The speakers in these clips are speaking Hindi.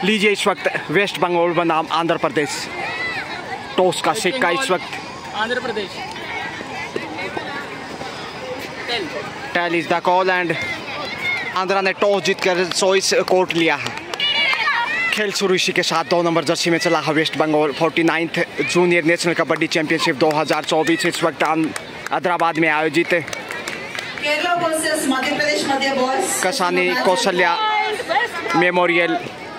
लीजिए इस वक्त वेस्ट बंगाल बनाम आंध्र प्रदेश। टॉस का सिक्का इस वक्त Andhra Pradesh. Tail is the call and Andhra ने टॉस जीतकर चॉइस कोर्ट लिया है। खेल शुरू इसी के साथ 2 नंबर जर्सी में चला है west Bengal. 49th junior national kabaddi championship 2024 इस वक्त हैदराबाद में आयोजित Kasani Kaushalya memorial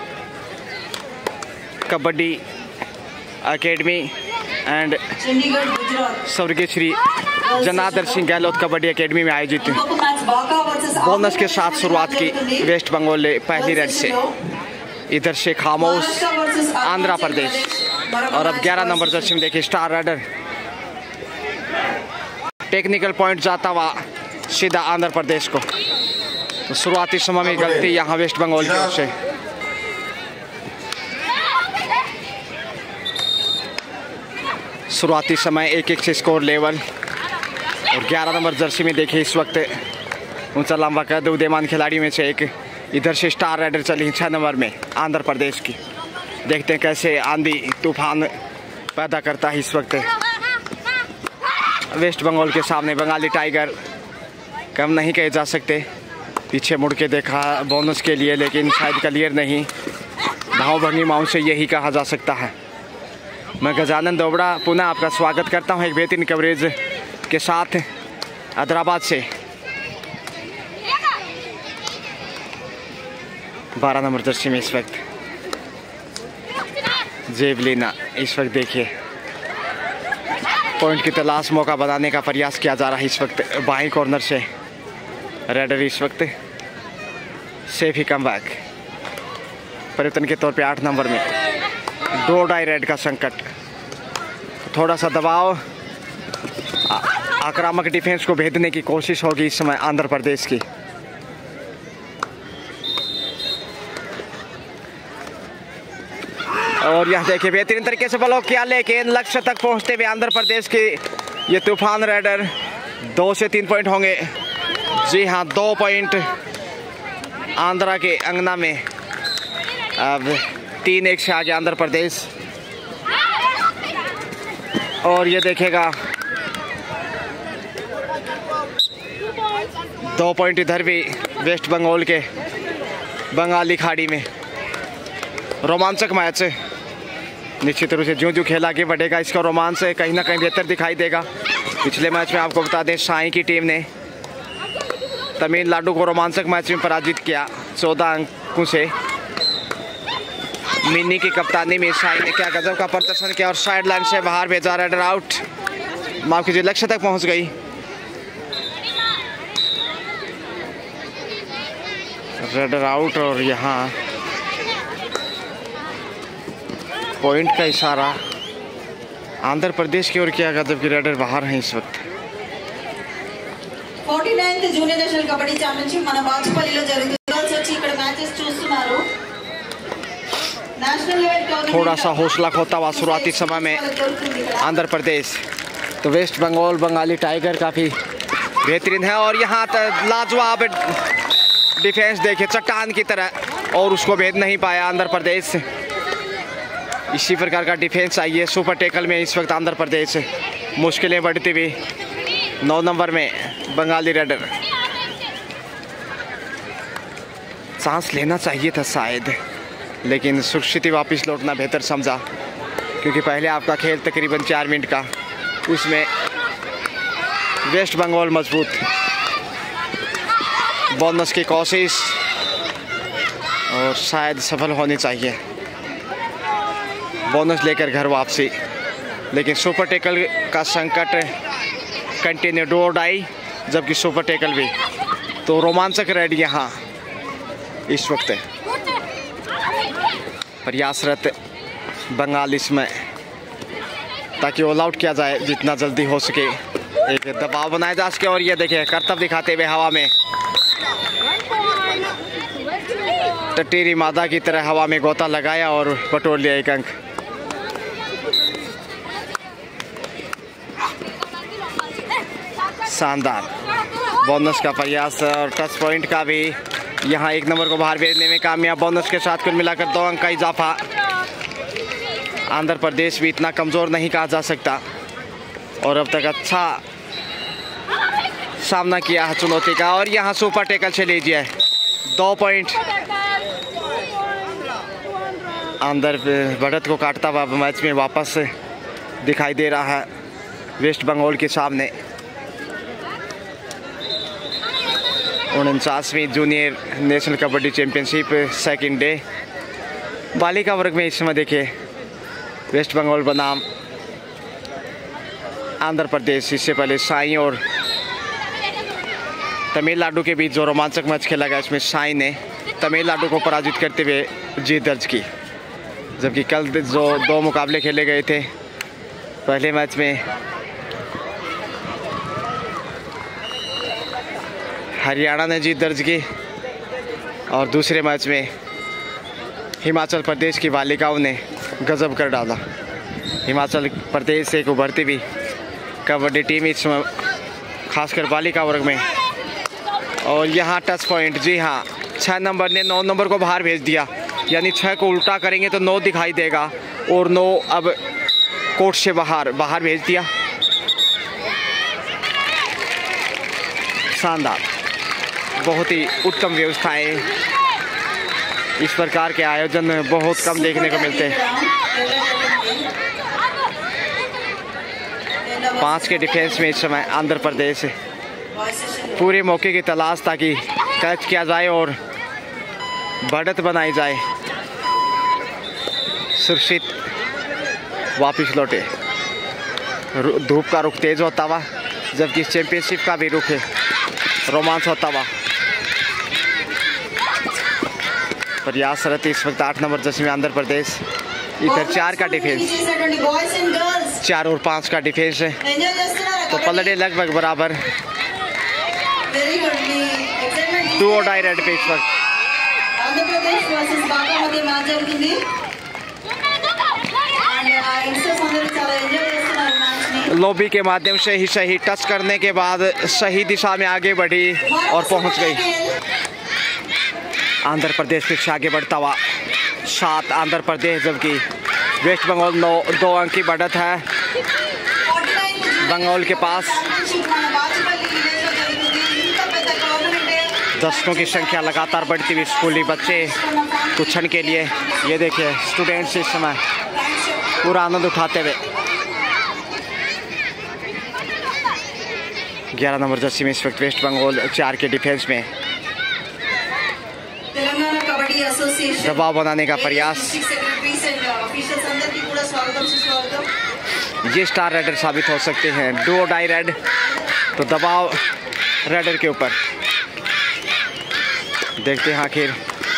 kabaddi academy and स्वर्गीय श्री जनार्दन सिंह गहलोत कबड्डी अकेडमी में आयोजित बोनस के साथ शुरुआत की वेस्ट बंगाल ने पहली रेड से। इधर से खामोश आंध्र प्रदेश और अब 11 नंबर जर्सी में देखिए स्टार राइडर टेक्निकल पॉइंट जाता हुआ सीधा आंध्र प्रदेश को। तो शुरुआती समय में गलती यहाँ वेस्ट बंगाल की ओर से। शुरुआती समय 1-1 से स्कोर लेवल। और 11 नंबर जर्सी में देखिए इस वक्त ऊंचा लंबा कद उदयमान खिलाड़ी में से एक। इधर से स्टार राइडर चली 6 नंबर में आंध्र प्रदेश की। देखते हैं कैसे आंधी तूफान पैदा करता है इस वक्त वेस्ट बंगाल के सामने। बंगाली टाइगर कम नहीं कहे जा सकते। पीछे मुड़ के देखा बोनस के लिए, लेकिन शायद क्लियर नहीं। भाव भंगी माउंट से यही कहा जा सकता है। मैं गजानन दोबड़ा पुनः आपका स्वागत करता हूं एक बेहतरीन कवरेज के साथ हैदराबाद से। 12 नंबर जर्सी में इस वक्त जेवलिना इस वक्त देखिए पॉइंट की तलाश मौका बनाने का प्रयास किया जा रहा है इस वक्त बाएं कॉर्नर से। रेडर इस वक्त सेफ ही कम बैक परिवर्तन के तौर पे 8 नंबर में 2-2 रेड का संकट। थोड़ा सा दबाव आक्रामक डिफेंस को भेदने की कोशिश होगी इस समय आंध्र प्रदेश की। और यह देखिए बेहतरीन तरीके से ब्लॉक किया, लेकिन लक्ष्य तक पहुंचते हुए आंध्र प्रदेश की ये तूफान राइडर 2 से 3 पॉइंट होंगे। जी हाँ, 2 पॉइंट आंध्रा के अंगना में। अब 3-1 से आगे आंध्र प्रदेश। और ये देखेगा 2 पॉइंट इधर भी वेस्ट बंगाल के बंगाली खाड़ी में। रोमांचक मैच निश्चित रूप से जो खेला आगे बढ़ेगा इसका रोमांच कहीं ना कहीं बेहतर दिखाई देगा। पिछले मैच में आपको बता दें साई की टीम ने तमिलनाडु को रोमांचक मैच में पराजित किया 14 अंकों से। मिनी की कप्तानी में साई ने क्या गजब का प्रदर्शन किया और साइड लाइन से बाहर भेजा। रेडर आउट, माफ कीजिए, लक्ष्य तक पहुंच गई। रेडर आउट और यहाँ पॉइंट का इशारा आंध्र प्रदेश की ओर किया गया, जबकि रेडर बाहर हैं इस वक्त। 49th junior national kabaddi championship మన బాచుపల్లిలో జరుగుతుంది। వచ్చి ఇక్కడ మ్యాచెస్ చూస్తున్నారు। నేషనల్ లెవెల్ టోర్నమెంట్ थोड़ा सा हौसला खोता हुआ शुरुआती समय में आंध्र प्रदेश। तो वेस्ट बंगाल बंगाली टाइगर काफ़ी बेहतरीन है और यहाँ लाजवाब डिफेंस देखिए चट्टान की तरह, और उसको भेद नहीं पाया आंध्र प्रदेश। इसी प्रकार का डिफेंस चाहिए सुपर टेकल में इस वक्त आंध्र प्रदेश। मुश्किलें बढ़ती हुई 9 नंबर में बंगाली रेडर। सांस लेना चाहिए था शायद, लेकिन सुरक्षित वापस लौटना बेहतर समझा, क्योंकि पहले आपका खेल तकरीबन 4 मिनट का, उसमें वेस्ट बंगाल मजबूत। बोनस की कोशिश और शायद सफल होनी चाहिए, बोनस लेकर घर वापसी। लेकिन सुपर टेकल का संकट कंटिन्यू 2-2, जबकि सुपर टेकल भी। तो रोमांचक रेड यहाँ इस वक्त प्रयासरत बंगाल इसमें, ताकि ऑल आउट किया जाए जितना जल्दी हो सके, एक दबाव बनाया जा सके। और ये देखिए करतब दिखाते हुए हवा में टटीरी मादा की तरह हवा में गोता लगाया और बटोर लिया 1 अंक। शानदार बोनस का प्रयास और टच पॉइंट का भी यहाँ 1 नंबर को बाहर भेजने में कामयाब, बोनस के साथ कुल मिलाकर 2 अंक का इजाफा। आंध्र प्रदेश भी इतना कमज़ोर नहीं कहा जा सकता और अब तक अच्छा सामना किया है चुनौती का। और यहाँ सुपर टैकल से लीजिए 2 पॉइंट। आंध्र बढ़त को काटता हुआ मैच में वापस दिखाई दे रहा है वेस्ट बंगाल के सामने। 49वीं junior national kabaddi championship second day बालिका वर्ग में इस समय देखिए वेस्ट बंगाल बनाम आंध्र प्रदेश। इससे पहले साई और तमिलनाडु के बीच जो रोमांचक मैच खेला गया, इसमें साई ने तमिलनाडु को पराजित करते हुए जीत दर्ज की, जबकि कल जो 2 मुकाबले खेले गए थे, पहले मैच में हरियाणा ने जीत दर्ज की और दूसरे मैच में हिमाचल प्रदेश की बालिकाओं ने गजब कर डाला। हिमाचल प्रदेश से एक उभरती हुई कबड्डी टीम इस समय खासकर बालिका वर्ग में। और यहाँ टच पॉइंट, जी हाँ, 6 नंबर ने 9 नंबर को बाहर भेज दिया, यानी 6 को उल्टा करेंगे तो 9 दिखाई देगा और 9 अब कोर्ट से बाहर भेज दिया। शानदार, बहुत ही उत्तम व्यवस्थाएं। इस प्रकार के आयोजन बहुत कम देखने को मिलते हैं। 5 के डिफेंस में इस समय आंध्र प्रदेश पूरे मौके की तलाश ताकि कैच किया जाए और बढ़त बनाई जाए। सुरक्षित वापिस लौटे। धूप का रुख तेज होता हुआ, जबकि इस चैंपियनशिप का भी रुख है रोमांच होता हुआ। प्रयासरत इस वक्त 8 नंबर जर्सी में आंध्र प्रदेश। इधर 4 का डिफेंस, 4 और 5 का डिफेंस है, तो पलड़े लगभग बराबर। 2 और डाई रेड पे इस वक्त। लॉबी के माध्यम से ही सही टच करने के बाद सही दिशा में आगे बढ़ी और पहुंच गई। आंध्र प्रदेश फिर से आगे बढ़ता हुआ 7 आंध्र प्रदेश, जबकि वेस्ट बंगाल 2 अंक की बढ़त है बंगाल के पास। दर्शकों की संख्या लगातार बढ़ती हुई स्कूली बच्चे कुछ क्षण के लिए, ये देखिए स्टूडेंट्स इस समय पूरा आनंद उठाते हुए। 11 नंबर जर्सी में इस वक्त वेस्ट बंगाल 4 के डिफेंस में दबाव बनाने का प्रयास। ये स्टार रेडर साबित हो सकते हैं। 2 डाई रेड, तो दबाव रेडर के ऊपर। देखते हैं आखिर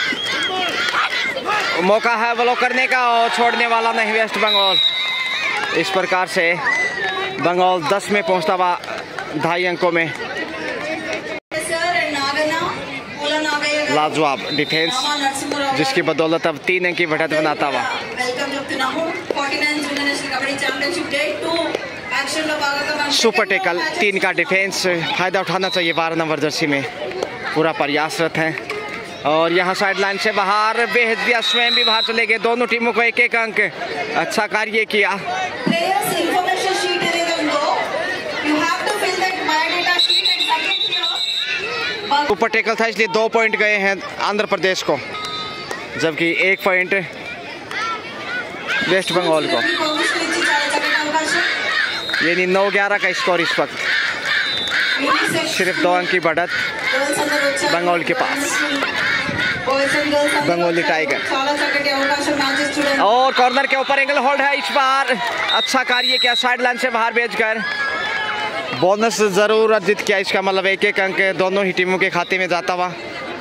मौका है ब्लॉक करने का और छोड़ने वाला नहीं वेस्ट बंगाल। इस प्रकार से बंगाल 10 में पहुंचता हुआ 2.5 अंकों में। लाजवाब डिफेंस, जिसकी बदौलत अब 3 अंक की बढ़त बनाता हुआ। सुपर टैकल, 3 का डिफेंस, फायदा उठाना चाहिए 12 नंबर जर्सी में, पूरा प्रयासरत है। और यहाँ साइड लाइन से बाहर भेज दिया, स्वयं भी बाहर चले गए। दोनों टीमों को 1-1 अंक। अच्छा कार्य किया। सुपर टैकल था, इसलिए 2 पॉइंट गए हैं आंध्र प्रदेश को, जबकि 1 पॉइंट वेस्ट बंगाल को। यानी 9-11 का स्कोर इस वक्त। सिर्फ 2 अंक की बढ़त बंगाल के पास। बंगाली टाइगर और कॉर्नर के ऊपर एंगल होल्ड है इस बार। अच्छा कार्य किया, साइड लाइन से बाहर भेजकर बोनस जरूर अर्जित किया। इसका मतलब 1-1 अंक दोनों ही टीमों के खाते में जाता हुआ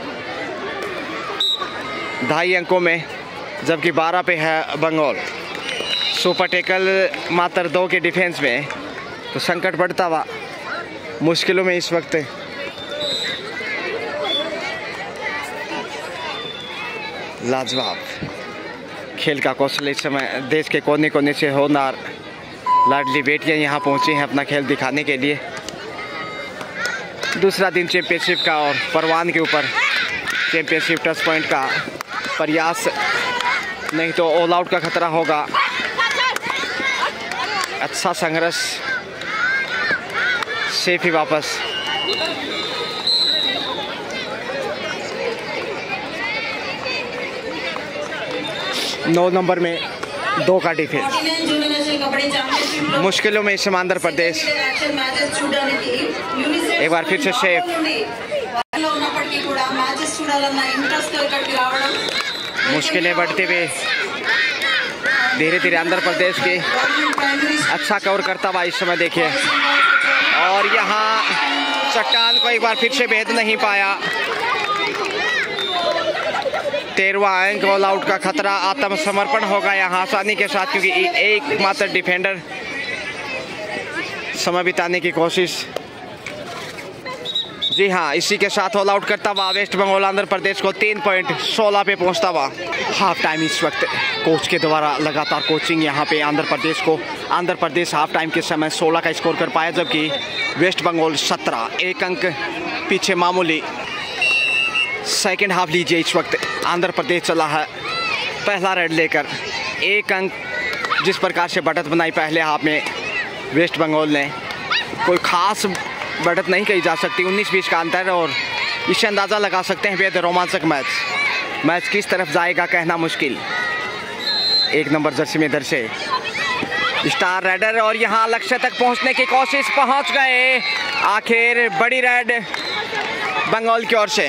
2.5 अंकों में, जबकि 12 पे है बंगाल। सुपर टैकल मात्र 2 के डिफेंस में, तो संकट बढ़ता हुआ मुश्किलों में इस वक्त। लाजवाब खेल का कौशल इस समय देश के कोने कोने से होनहार लाडली बेटियां यहाँ पहुँची हैं अपना खेल दिखाने के लिए। दूसरा दिन चैंपियनशिप का और परवान के ऊपर चैंपियनशिप टच पॉइंट का प्रयास, नहीं तो ऑल आउट का खतरा होगा। अच्छा संघर्ष, सेफ ही वापस। नौ नंबर में 2 का डिफेंस। मुश्किलों में आंध्र प्रदेश, एक बार फिर से सेफ। मुश्किलें बढ़ती हुई धीरे धीरे आंध्र प्रदेश की अच्छा कवर करता हुआ इस समय देखिए। और यहाँ चट्टान को एक बार फिर से भेद नहीं पाया। 13वां अंक, ऑल आउट का खतरा, आत्मसमर्पण होगा यहाँ आसानी के साथ, क्योंकि एक मात्र डिफेंडर समय बिताने की कोशिश। जी हाँ, इसी के साथ ऑल आउट करता हुआ वेस्ट बंगाल आंध्र प्रदेश को 3 पॉइंट 16 पे पहुंचता हुआ। हाफ टाइम इस वक्त कोच के द्वारा लगातार कोचिंग यहाँ पे आंध्र प्रदेश को। आंध्र प्रदेश हाफ टाइम के समय 16 का स्कोर कर पाया, जबकि वेस्ट बंगाल 17, 1 अंक पीछे मामूली। सेकेंड हाफ लीजिए, इस वक्त आंध्र प्रदेश चला है पहला रेड लेकर। 1 अंक जिस प्रकार से बढ़त बनाई पहले हाफ में वेस्ट बंगाल ने, कोई खास बढ़त नहीं कही जा सकती। 19-20 का अंतर, और इससे अंदाज़ा लगा सकते हैं बेहद रोमांचक मैच किस तरफ जाएगा कहना मुश्किल। 1 नंबर जर्सी में दर्शे स्टार रेडर, और यहाँ लक्ष्य तक पहुँचने की कोशिश, पहुँच गए आखिर। बड़ी रेड बंगाल की ओर से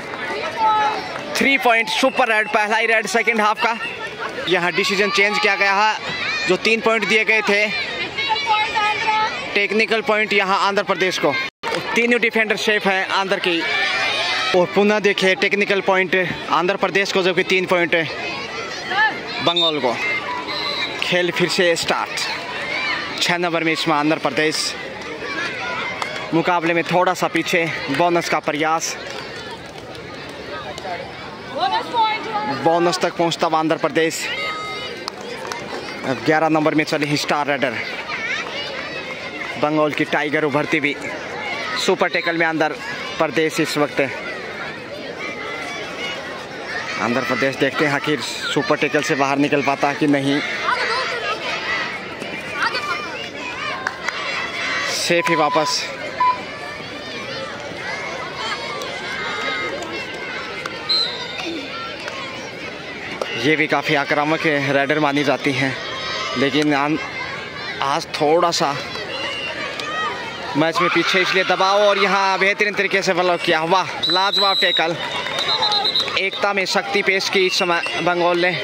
3 पॉइंट सुपर रेड, पहला ही रेड सेकेंड हाफ का। यहाँ डिसीजन चेंज किया गया है, जो 3 पॉइंट दिए गए थे टेक्निकल पॉइंट यहाँ आंध्र प्रदेश को। 3 डिफेंडर सेफ हैं आंध्र की, और पुनः देखिए टेक्निकल पॉइंट आंध्र प्रदेश को, जबकि 3 पॉइंट बंगाल को। खेल फिर से स्टार्ट। 6 नंबर में इसमें आंध्र प्रदेश मुकाबले में थोड़ा सा पीछे। बोनस का प्रयास, बोनस तक पहुंचता हुआ आंध्र प्रदेश। अब 11 नंबर में चले स्टार रेडर बंगाल की टाइगर उभरती हुई। सुपर टेकल में आंध्र प्रदेश इस वक्त। आंध्र प्रदेश देखते हैं आखिर सुपर टेकल से बाहर निकल पाता है कि नहीं। सेफ ही वापस। ये भी काफ़ी आक्रामक रेडर मानी जाती हैं, लेकिन आज थोड़ा सा मैच में पीछे, इसलिए दबाव, और यहाँ बेहतरीन तरीके से ब्लॉक किया। वाह, लाजवाब टेकल। एकता में शक्ति पेश की इस समय बंगाल ने।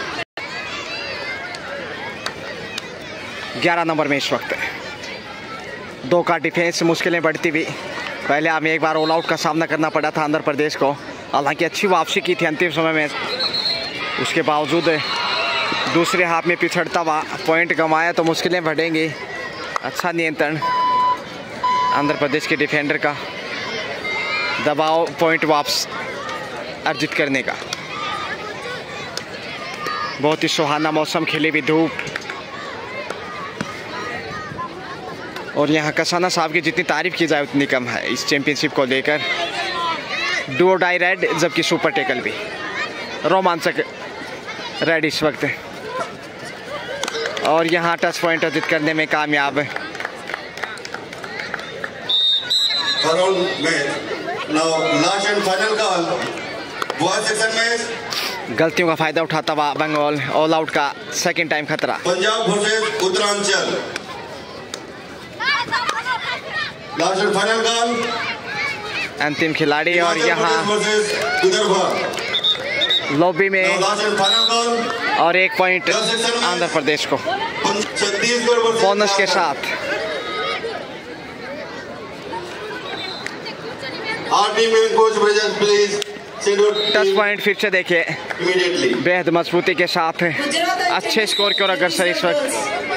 11 नंबर में इस वक्त 2 का डिफेंस, मुश्किलें बढ़ती हुई। पहले हमें एक बार ऑल आउट का सामना करना पड़ा था आंध्र प्रदेश को, हालांकि अच्छी वापसी की थी अंतिम समय में। उसके बावजूद दूसरे हाफ में पिछड़ता हुआ पॉइंट गंवाया तो मुश्किलें बढ़ेंगी। अच्छा नियंत्रण आंध्र प्रदेश के डिफेंडर का, दबाव पॉइंट वापस अर्जित करने का। बहुत ही सुहाना मौसम, खिली हुई धूप, और यहाँ कसाना साहब की जितनी तारीफ की जाए उतनी कम है इस चैंपियनशिप को लेकर। डू और डाई रेड, जबकि सुपर टेकल भी रोमांचक रेड इस वक्त। और यहाँ टच पॉइंट अर्जित करने में कामयाब। गलतियों का फायदा उठाता हुआ बंगाल, ऑल आउट का सेकंड टाइम खतरा। Punjab versus Uttaranchal, last and final call. अंतिम खिलाड़ी, और यहाँ लॉबी में और 1 पॉइंट आंध्र प्रदेश को बोनस के साथ। टच पॉइंट फिर से देखिए, बेहद मजबूती के साथ अच्छे स्कोर की ओर अग्रसर इस वक्त।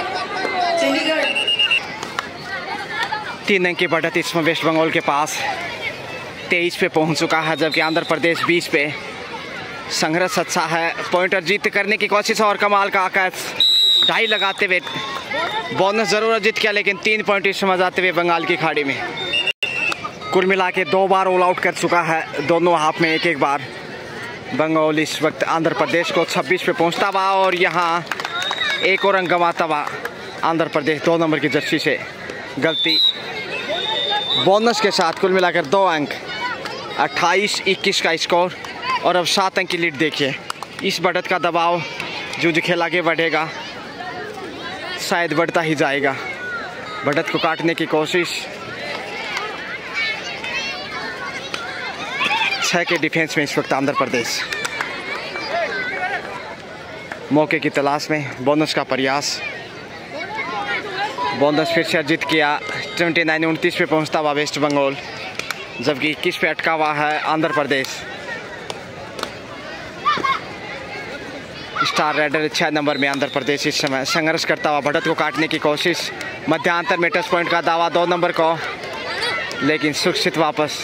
3 अंक की बढ़त इसमें वेस्ट बंगाल के पास 23 पे पहुंच चुका है, जबकि आंध्र प्रदेश 20 पे। संघर्ष अच्छा है, पॉइंट अर्जित करने की कोशिश, और कमाल का आकाश ढाई लगाते हुए बोनस जरूर अर्जित किया, लेकिन 3 पॉइंट इस समय जाते हुए बंगाल की खाड़ी में। कुल मिला के 2 बार ऑल आउट कर चुका है, दोनों हाफ में एक एक बार। बंगाल इस वक्त आंध्र प्रदेश को 26 पे पहुंचता हुआ और यहाँ एक और अंक गंवाता हुआ आंध्र प्रदेश 2 नंबर की जर्सी से। गलती बोनस के साथ कुल मिलाकर 2 अंक, 28-21 का स्कोर और अब 7 अंक की लीड देखिए। इस बढ़त का दबाव जो खेल आगे बढ़ेगा शायद बढ़ता ही जाएगा। बढ़त को काटने की कोशिश, 6 के डिफेंस में इस वक्त आंध्र प्रदेश। मौके की तलाश में बोनस का प्रयास, बोनस फिर से अर्जित किया। 29-29 पे पहुंचता हुआ वेस्ट बंगाल, जबकि 21 पे अटका हुआ है Andhra Pradesh. Star raider 6 number में आंध्र प्रदेश इस समय संघर्ष करता हुआ बढ़त को काटने की कोशिश। मध्यांतर में टच पॉइंट का दावा 2 नंबर को, लेकिन सुरक्षित वापस।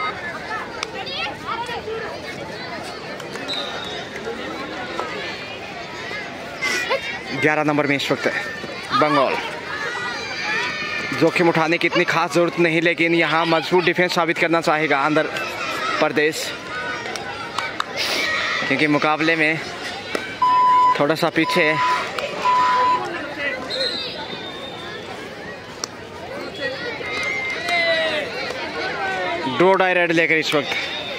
ग्यारह नंबर में इस वक्त बंगाल। जोखिम उठाने की इतनी खास जरूरत नहीं, लेकिन यहाँ मजबूत डिफेंस साबित करना चाहेगा आंध्र प्रदेश, क्योंकि मुकाबले में थोड़ा सा पीछे। ड्रॉ डाई रेड लेकर इस वक्त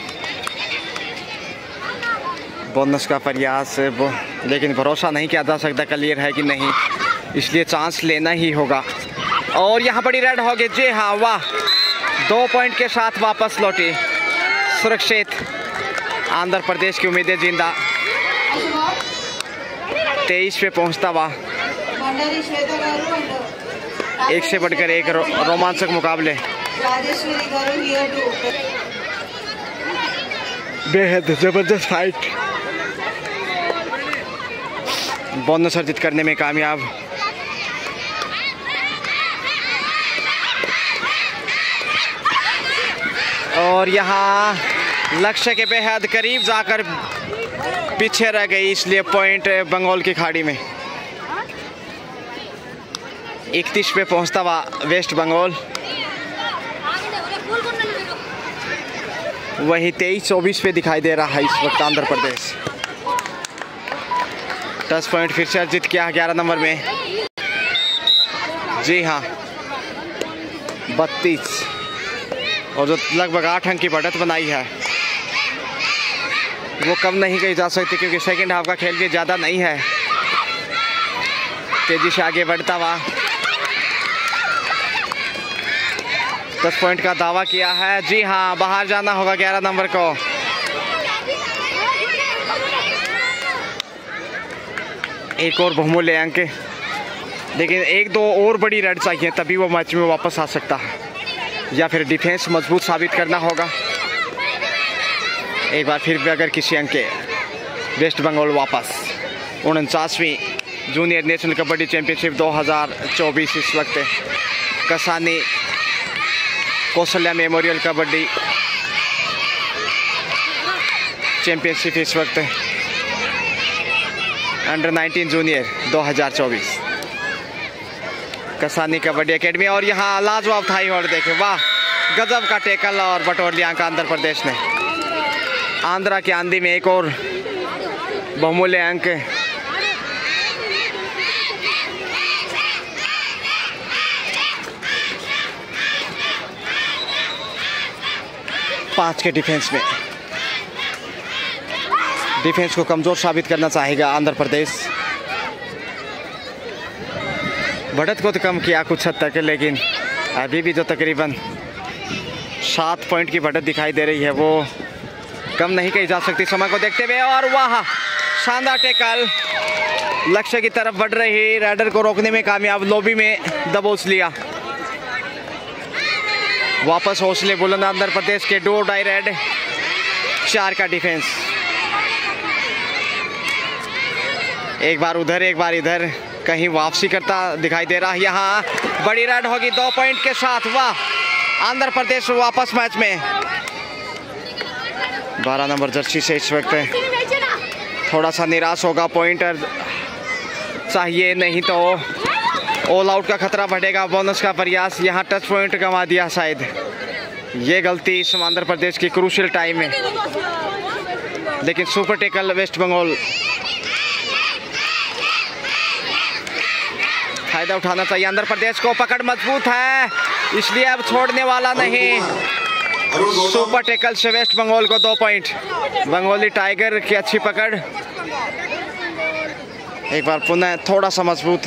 बोनस का प्रयास, लेकिन भरोसा नहीं किया जा सकता क्लियर है कि नहीं, इसलिए चांस लेना ही होगा। और यहाँ बड़ी रेड हो गई। जी हाँ, वाह, 2 पॉइंट के साथ वापस लौटी सुरक्षित। आंध्र प्रदेश की उम्मीदें जिंदा। 23 पे पहुंचता हुआ। एक से बढ़कर एक रोमांचक मुकाबले, बेहद जबरदस्त फाइट। बोनस अर्जित करने में कामयाब। और यहाँ लक्ष्य के बेहद करीब जाकर पीछे रह गई, इसलिए पॉइंट बंगाल की खाड़ी में। 31 पे पहुंचता हुआ वेस्ट बंगाल, वही 23-24 पे दिखाई दे रहा है इस वक्त आंध्र प्रदेश। टच पॉइंट फिर से अर्जित किया 11 नंबर में। जी हाँ, 32 और जो लगभग 8 अंक की बढ़त बनाई है वो कम नहीं कही जा सकती, क्योंकि सेकंड हाफ का खेल भी ज़्यादा नहीं है। तेजी से आगे बढ़ता हुआ 10 पॉइंट का दावा किया है। जी हाँ, बाहर जाना होगा 11 नंबर को। एक और बहुमूल्य अंक, लेकिन 1-2 और बड़ी रेड चाहिए तभी वो मैच में वापस आ सकता है, या फिर डिफेंस मजबूत साबित करना होगा। एक बार फिर भी अगर किसी अंक के वेस्ट बंगाल वापस 49वीं जूनियर नेशनल कबड्डी चैंपियनशिप 2024 इस वक्त कसानी कौशल्या मेमोरियल कबड्डी चैंपियनशिप इस वक्त under 19 junior 2024 Kasani kabaddi academy. और यहाँ लाजवाब थाई होल्ड देखे, वाह, गजब का टेकल और बटोर लिया का आंध्र प्रदेश ने। आंध्रा की आंधी में एक और बहुमूल्य अंक। पांच के डिफेंस में, डिफेंस को कमजोर साबित करना चाहेगा आंध्र प्रदेश। बढ़त को तो कम किया कुछ हद तक, लेकिन अभी भी जो तकरीबन 7 पॉइंट की बढ़त दिखाई दे रही है वो कम नहीं कही जा सकती समय को देखते हुए। और वाह, शानदार टेकल, लक्ष्य की तरफ बढ़ रही राइडर को रोकने में कामयाब, लॉबी में दबोच लिया। वापस हौसले बुलंद आंध्र प्रदेश के डो डाई रेड 4 का डिफेंस। एक बार उधर एक बार इधर, कहीं वापसी करता दिखाई दे रहा है। यहाँ बड़ी रेड होगी 2 पॉइंट के साथ। वाह, आंध्र प्रदेश वापस मैच में। 12 नंबर जर्सी से इस वक्त थोड़ा सा निराश होगा, पॉइंटर चाहिए, नहीं तो ऑल आउट का खतरा बढ़ेगा। बोनस का प्रयास, यहाँ टच पॉइंट गंवा दिया शायद। ये गलती इस आंध्र प्रदेश की क्रूशियल टाइम में, लेकिन सुपर टेकल वेस्ट बंगाल फायदा उठाना चाहिए। आंध्र प्रदेश को पकड़ मजबूत है, इसलिए अब छोड़ने वाला नहीं। सुपर टेकल से वेस्ट बंगाल को 2 पॉइंट। बंगाली टाइगर की अच्छी पकड़, एक बार पुनः थोड़ा सा मजबूत।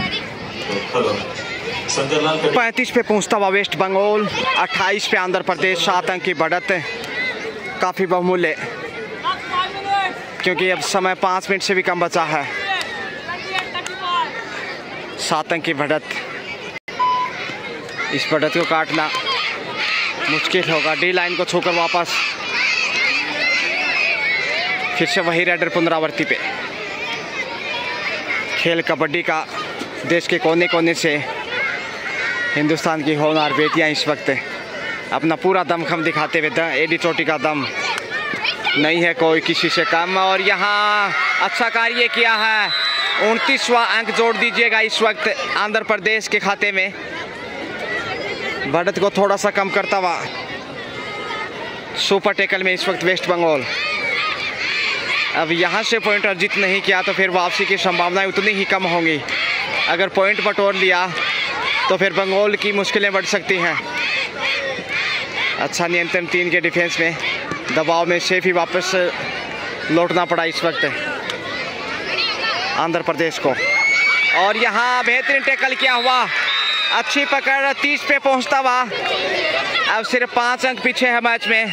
35 पे पहुंचता हुआ वेस्ट बंगाल, 28 पे आंध्र प्रदेश। 7 अंक की बढ़त काफ़ी बहुमूल्य, क्योंकि अब समय 5 मिनट से भी कम बचा है। 7 अंक की बढ़त, इस बढ़त को काटना मुश्किल होगा। डी लाइन को छूकर वापस फिर से वही रेडर पुनरावृत्ति पे। खेल कबड्डी का देश के कोने कोने से हिंदुस्तान की होनहार बेटियां इस वक्त अपना पूरा दमखम दिखाते हुए, एडी चोटी का दम नहीं है कोई किसी से कम। और यहाँ अच्छा कार्य किया है, 29वां अंक जोड़ दीजिएगा इस वक्त आंध्र प्रदेश के खाते में। बढ़त को थोड़ा सा कम करता हुआ सुपर टेकल में इस वक्त वेस्ट बंगाल। अब यहाँ से पॉइंट अर्जित नहीं किया तो फिर वापसी की संभावनाएं उतनी ही कम होंगी। अगर पॉइंट बटोर लिया तो फिर बंगाल की मुश्किलें बढ़ सकती हैं। अच्छा नियंत्रण 3 के डिफेंस में, दबाव में सेफ ही वापस लौटना पड़ा इस वक्त आंध्र प्रदेश को। और यहाँ बेहतरीन टैकल किया हुआ, अच्छी पकड़, 30 पे पहुंचता हुआ। अब सिर्फ 5 अंक पीछे है मैच में।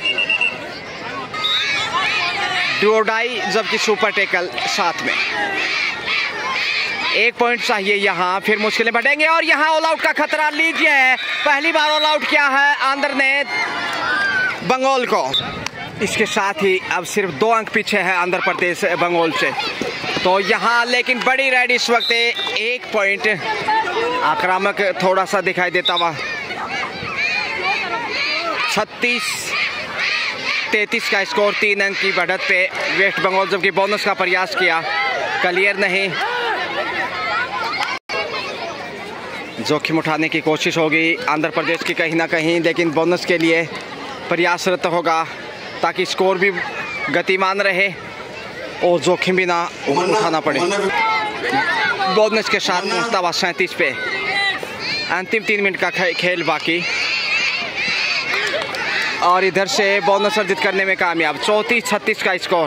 डुओडाई जबकि सुपर टैकल साथ में। 1 पॉइंट चाहिए यहाँ, फिर मुश्किलें बढ़ेंगे। और यहाँ ऑल आउट का खतरा लीजिए, पहली बार ऑल आउट किया है आंध्र ने बंगाल को। इसके साथ ही अब सिर्फ 2 अंक पीछे है आंध्र प्रदेश बंगाल से। तो यहाँ लेकिन बड़ी रेड इस वक्त 1 पॉइंट आक्रामक थोड़ा सा दिखाई देता हुआ। 36-33 का स्कोर, 3 अंक की बढ़त पे वेस्ट बंगाल, जबकि बोनस का प्रयास किया, क्लियर नहीं। जोखिम उठाने की कोशिश होगी आंध्र प्रदेश की कहीं ना कहीं, लेकिन बोनस के लिए प्रयासरत होगा ताकि स्कोर भी गतिमान रहे और जोखिम भी ना उठाना पड़े। बोनस के साथ पहुंचता हुआ 37 पे। अंतिम 3 मिनट का खेल बाकी, और इधर से बोनस अर्जित करने में कामयाब। 34-36 का स्कोर।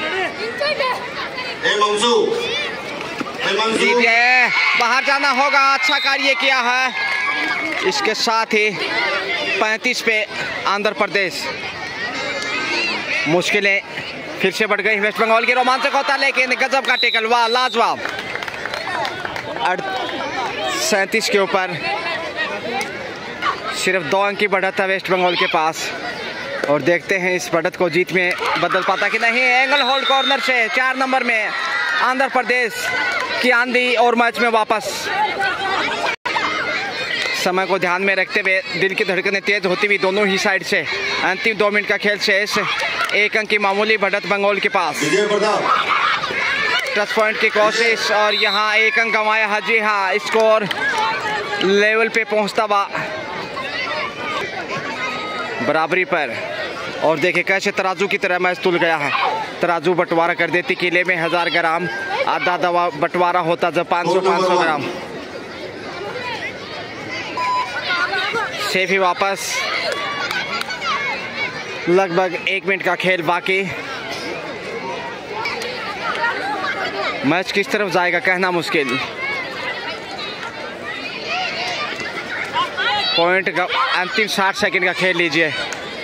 बाहर जाना होगा, अच्छा कार्य किया है। इसके साथ ही 35 पे आंध्र प्रदेश। मुश्किलें फिर से बढ़ गई वेस्ट बंगाल की। रोमांचक होता लेकिन गजब का टेकल, वाह लाजवाब। 37 के ऊपर सिर्फ 2 अंक की बढ़त है वेस्ट बंगाल के पास, और देखते हैं इस बढ़त को जीत में बदल पाता कि नहीं। एंगल होल्ड कॉर्नर से 4 नंबर में आंध्र प्रदेश की आंधी और मैच में वापस। समय को ध्यान में रखते हुए दिल की धड़कनें तेज होती हुई दोनों ही साइड से। अंतिम 2 मिनट का खेल शेष, 1 अंक की मामूली बढ़त बंगाल के पास। टच पॉइंट की कोशिश, और यहाँ 1 अंक गंवाया है। जी हाँ, स्कोर लेवल पे पहुंचता हुआ बराबरी पर। और देखे कैसे तराजू की तरह मैच तुल गया है। तराजू बंटवारा कर देती किले में 1000 ग्राम, आधा दवा बंटवारा होता जब 500 ग्राम। सेफ ही वापस। लगभग 1 मिनट का खेल बाकी। मैच किस तरफ जाएगा कहना मुश्किल। पॉइंट का अंतिम 60 सेकंड का खेल लीजिए।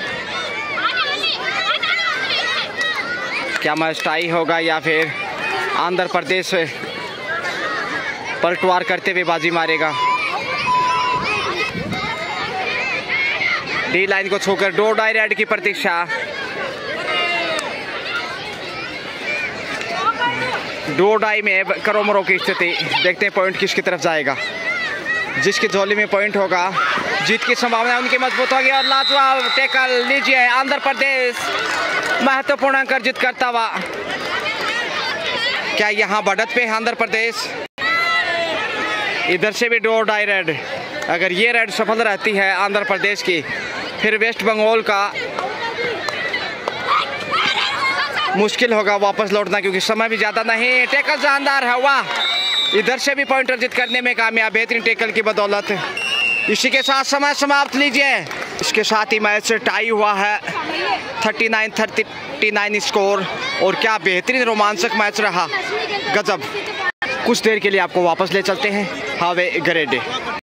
क्या मैच टाई होगा या फिर आंध्र प्रदेश पलटवार करते हुए बाजी मारेगा। डी लाइन को छूकर डुओडाई रेड की प्रतीक्षा। डुओडाई में करोमरो की स्थिति, देखते हैं पॉइंट किसकी तरफ जाएगा। जिसकी झोली में पॉइंट होगा जीत की संभावना उनकी मजबूत होगी। और लाजवाब टैकल लीजिए, आंध्र प्रदेश महत्वपूर्ण अंक अर्जित करता हुआ। क्या यहाँ बढ़त पे आंध्र प्रदेश? इधर से भी डुओडाई रेड, अगर ये रेड सफल रहती है आंध्र प्रदेश की फिर वेस्ट बंगाल का मुश्किल होगा वापस लौटना, क्योंकि समय भी ज़्यादा नहीं। टैकल जानदार है, वाह, इधर से भी पॉइंट अर्जित करने में कामयाब, बेहतरीन टैकल की बदौलत। इसी के साथ समय समाप्त लीजिए। इसके साथ ही मैच टाई हुआ है, 39-39 स्कोर। और क्या बेहतरीन रोमांचक मैच रहा, गजब। कुछ देर के लिए आपको वापस ले चलते हैं हावे ग्रेडे।